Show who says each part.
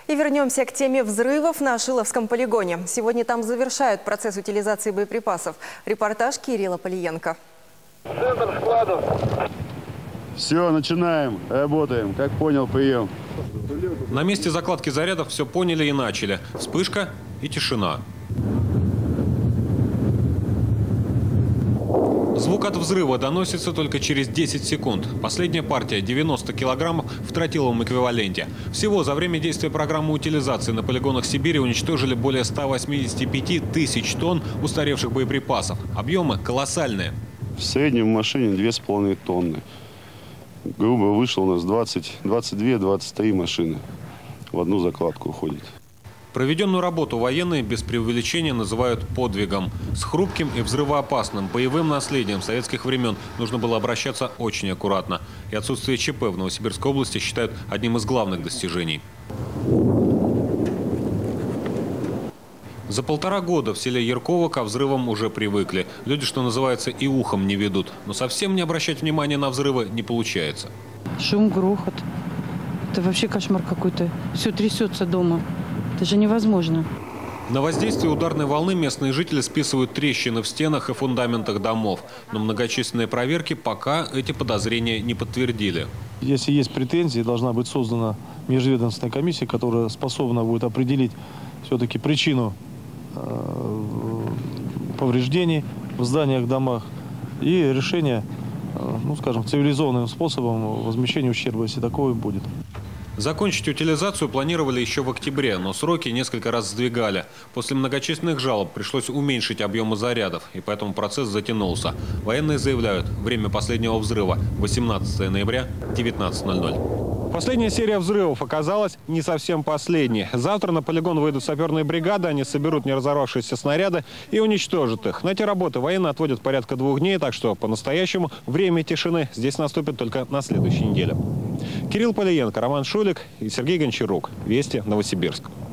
Speaker 1: И вернемся к теме взрывов на Шиловском полигоне. Сегодня там завершают процесс утилизации боеприпасов. Репортаж Кирилла Полиенко.
Speaker 2: Центр складов.
Speaker 3: Все, начинаем, работаем. Как понял, прием.
Speaker 4: На месте закладки зарядов все поняли и начали. Вспышка и тишина. Звук от взрыва доносится только через 10 секунд. Последняя партия 90 килограммов в тротиловом эквиваленте. Всего за время действия программы утилизации на полигонах Сибири уничтожили более 185 тысяч тонн устаревших боеприпасов. Объемы колоссальные.
Speaker 3: В среднем в машине 2,5 тонны. Грубо вышло у нас 22-23 машины в одну закладку уходит.
Speaker 4: Проведенную работу военные без преувеличения называют подвигом. С хрупким и взрывоопасным боевым наследием советских времен нужно было обращаться очень аккуратно. И отсутствие ЧП в Новосибирской области считают одним из главных достижений. За 1,5 года в селе Ярково ко взрывам уже привыкли. Люди, что называется, и ухом не ведут. Но совсем не обращать внимания на взрывы не получается.
Speaker 5: Шум, грохот. Это вообще кошмар какой-то. Все трясется дома. Это же невозможно.
Speaker 4: На воздействие ударной волны местные жители списывают трещины в стенах и фундаментах домов. Но многочисленные проверки пока эти подозрения не подтвердили.
Speaker 6: Если есть претензии, должна быть создана межведомственная комиссия, которая способна будет определить все-таки причину повреждений в зданиях, домах и решение, ну, скажем, цивилизованным способом возмещения ущерба, если такое будет.
Speaker 4: Закончить утилизацию планировали еще в октябре, но сроки несколько раз сдвигали. После многочисленных жалоб пришлось уменьшить объемы зарядов, и поэтому процесс затянулся. Военные заявляют, время последнего взрыва – 18 ноября, 19:00.
Speaker 7: Последняя серия взрывов оказалась не совсем последней. Завтра на полигон выйдут саперные бригады, они соберут неразорвавшиеся снаряды и уничтожат их. На эти работы военные отводят порядка 2 дней, так что по-настоящему время тишины здесь наступит только на следующей неделе. Кирилл Полиенко, Роман Шулик и Сергей Гончарук. Вести, Новосибирск.